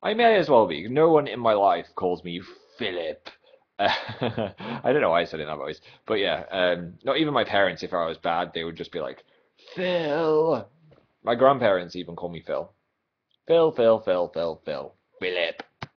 I may as well be. No one in my life calls me Philip. I don't know why I said it in that voice, but yeah, not even my parents. If I was bad, they would just be like, Phil. My grandparents even call me Phil. Phil, Phil, Phil, Phil, Phil. Philip.